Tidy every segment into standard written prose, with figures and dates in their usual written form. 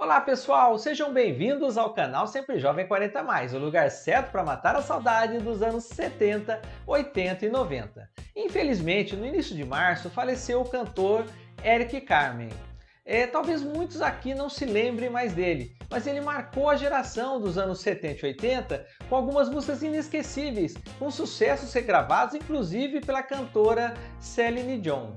Olá pessoal, sejam bem-vindos ao canal Sempre Jovem 40+, o lugar certo para matar a saudade dos anos 70, 80 e 90. Infelizmente, no início de março, faleceu o cantor Eric Carmen. Talvez muitos aqui não se lembrem mais dele, mas ele marcou a geração dos anos 70 e 80 com algumas músicas inesquecíveis, com sucessos regravados inclusive pela cantora Celine Dion.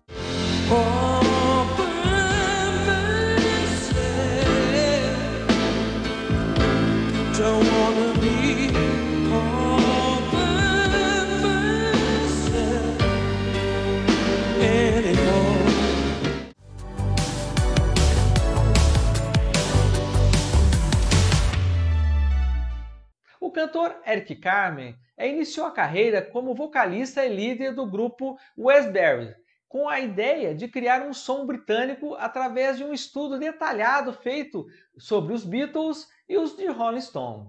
O cantor Eric Carmen iniciou a carreira como vocalista e líder do grupo Westbury, com a ideia de criar um som britânico através de um estudo detalhado feito sobre os Beatles e os de Rolling Stone.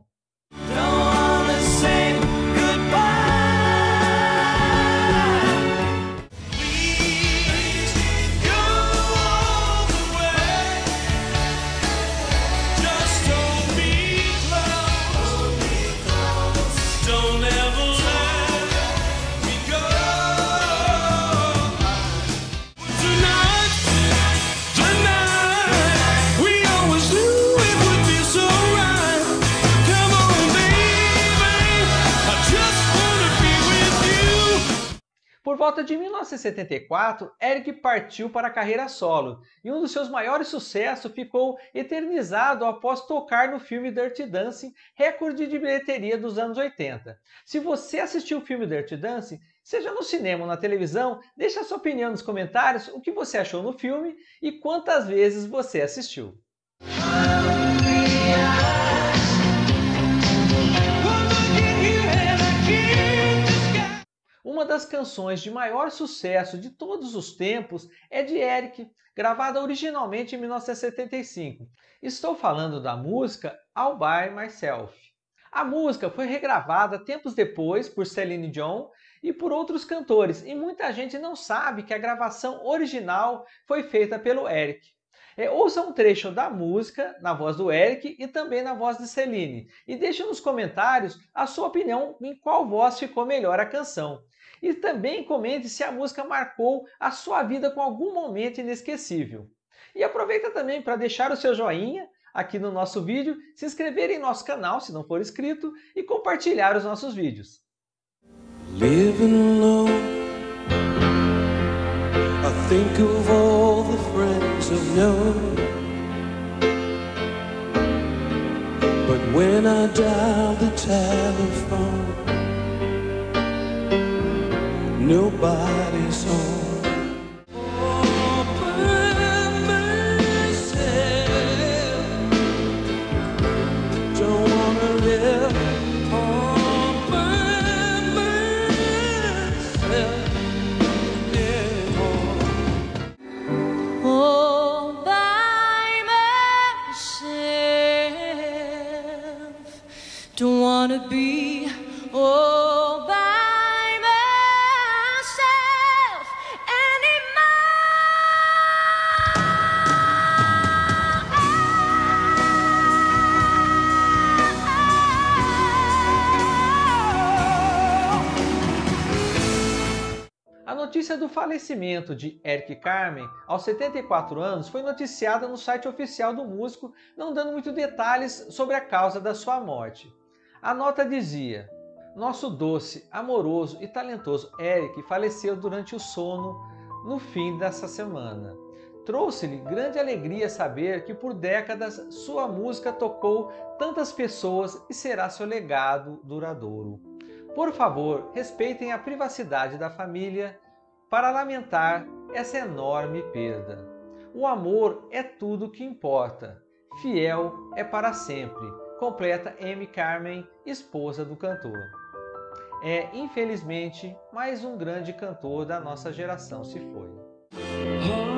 Por volta de 1974, Eric partiu para a carreira solo e um dos seus maiores sucessos ficou eternizado após tocar no filme Dirty Dancing, recorde de bilheteria dos anos 80. Se você assistiu o filme Dirty Dancing, seja no cinema ou na televisão, deixe a sua opinião nos comentários o que você achou no filme e quantas vezes você assistiu. Uma das canções de maior sucesso de todos os tempos é de Eric, gravada originalmente em 1975. Estou falando da música All By Myself. A música foi regravada tempos depois por Celine Dion e por outros cantores, e muita gente não sabe que a gravação original foi feita pelo Eric. Ouça um trecho da música na voz do Eric e também na voz de Celine, e deixe nos comentários a sua opinião em qual voz ficou melhor a canção. E também comente se a música marcou a sua vida com algum momento inesquecível. E aproveita também para deixar o seu joinha aqui no nosso vídeo, se inscrever em nosso canal se não for inscrito e compartilhar os nossos vídeos. Living alone, I think of all the friends I've known, but when I dial the telephone, nobody's home. All by myself, don't wanna live all by myself anymore. All by myself, don't wanna be all by A notícia do falecimento de Eric Carmen, aos 74 anos, foi noticiada no site oficial do músico, não dando muitos detalhes sobre a causa da sua morte. A nota dizia: "Nosso doce, amoroso e talentoso Eric faleceu durante o sono no fim dessa semana. Trouxe-lhe grande alegria saber que por décadas sua música tocou tantas pessoas e será seu legado duradouro. Por favor, respeitem a privacidade da família para lamentar essa enorme perda. O amor é tudo que importa. Fiel é para sempre", completa Amy Carmen, esposa do cantor. Infelizmente, mais um grande cantor da nossa geração se foi.